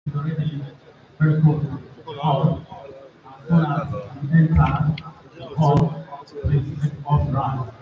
already very close to power. As soon as you enter the hall, please take off right.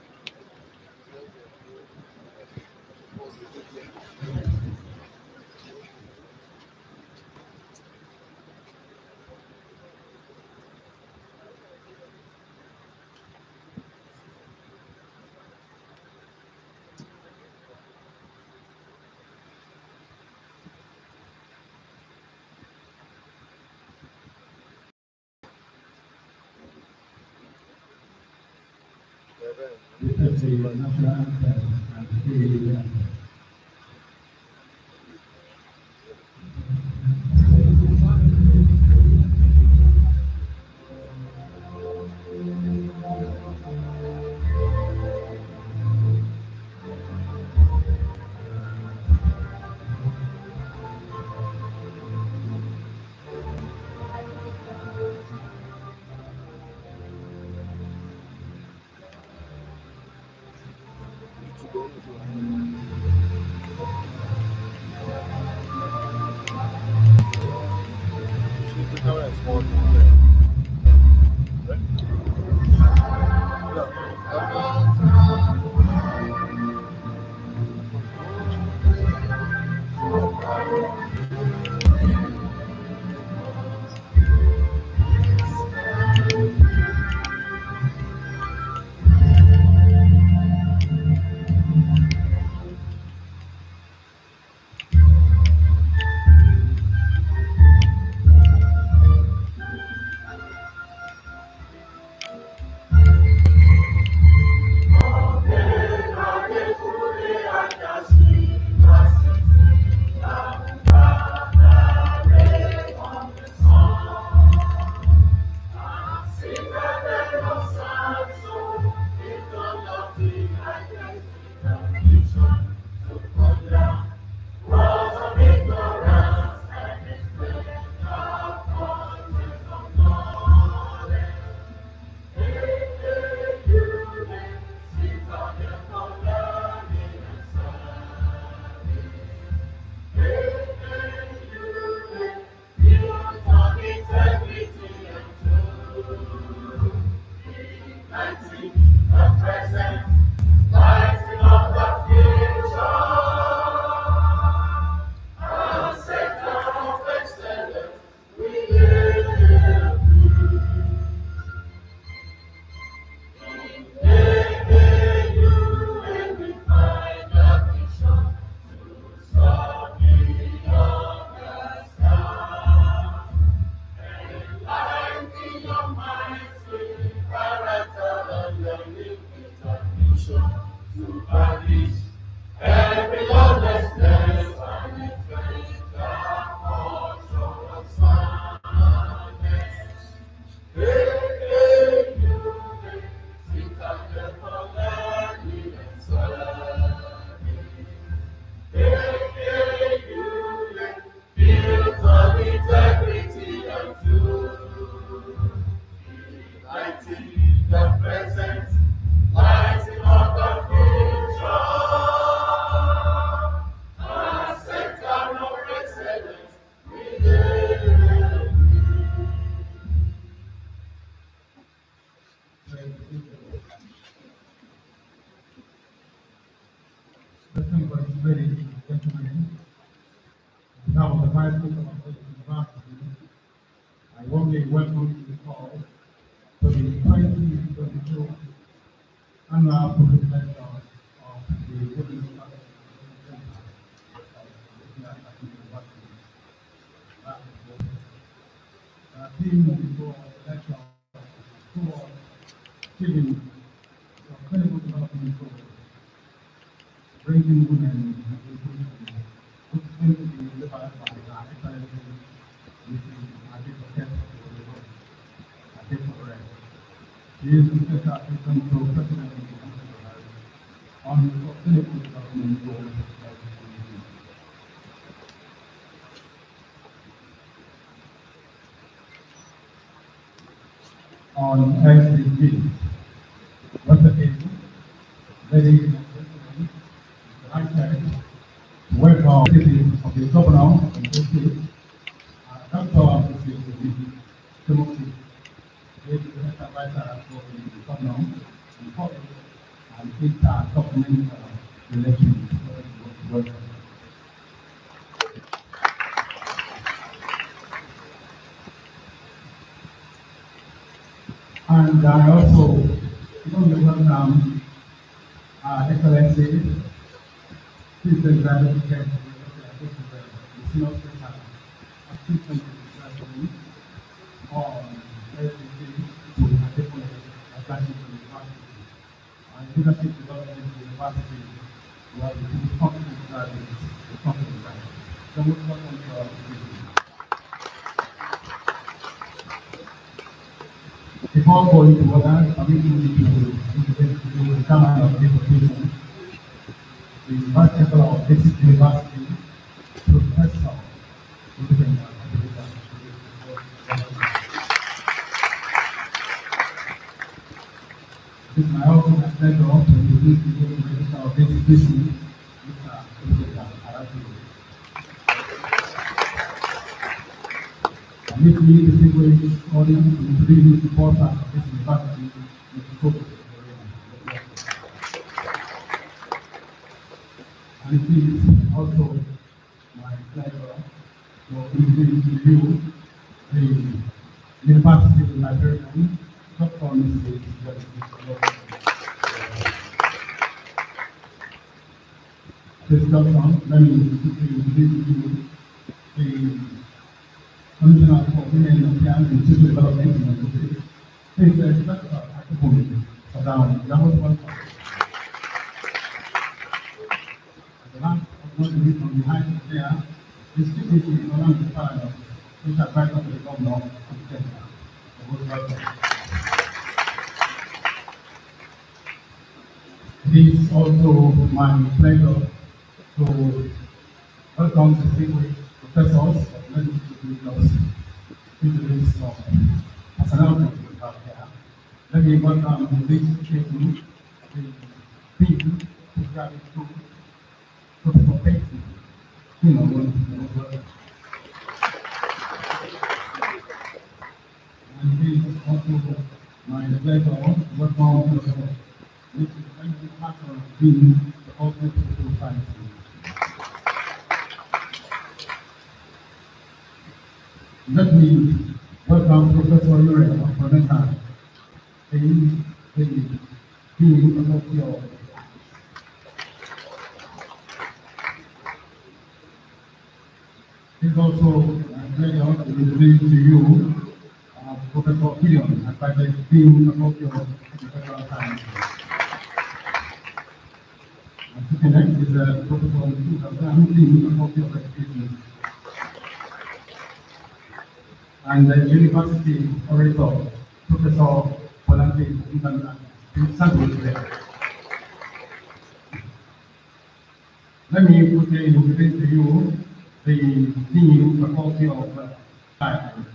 This is the national anthem and the anthem. Ladies and gentlemen, on behalf of the Vice President of the University, I warmly welcome you all to the 2022 annual Professor of the Women's College of the University. The theme for the lecture is called Achieving Sustainable Development Goals, Bringing Women into Inclusion, which seems to be delivered by our Excellency, Mrs. Adipakhet Adipakhet. She is the Special Assistant to President of the Council on Sustainable Development Goals of the EU. On SDGs, once again, ladies and gentlemen, I welcome the city of the governor of the state Timothy, the head advisor for the governor, and public, and inter-government relations. Welcome. And I also want to welcome Excellency, Chief Executive the Senior Special Assistant Secretary on everything to Adekunle Agbaje University and Leadership Development University, where we do competent graduates, the competent graduates. So we welcome you all to this. Before going to order, permit me to become an invitation. The Vice Chancellor of this university, Professor William it is my ultimate pleasure to introduce the new Minister of Education, Mr. William Aradu. Permit me to distinguish audience to introduce the author of this university, Mr. Kobe. And it is also my pleasure to introduce to you the University Librarian, Dr. Mrs. This doctor, let me introduce to you the Commissioner for Women Affairs and Social Development in Nigeria. Please, Dr. Akubumi, Sadam, you are most welcome. The last of not least from behind there is Chief Orlando Parado, which advisor to the governor of Kenya. It is also my pleasure to welcome the distinguished professors of medical degrees into this as an outcome we have here. Let me welcome the late Chairman, the Dean, who graduate school, Professor Payton. And it is also my pleasure to welcome Professor Mr. Dean, the Ultimate Social Sciences. Let me welcome Professor Loretta Bonetta, the Dean of your It's also a pleasure to introduce to you Professor Gideon, advisor Dean of your Professional Sciences. And sitting next is Professor Dean of your Education. And the University Orator, Professor Polante Santos. Let me put introduce to you the Dean Faculty of Science.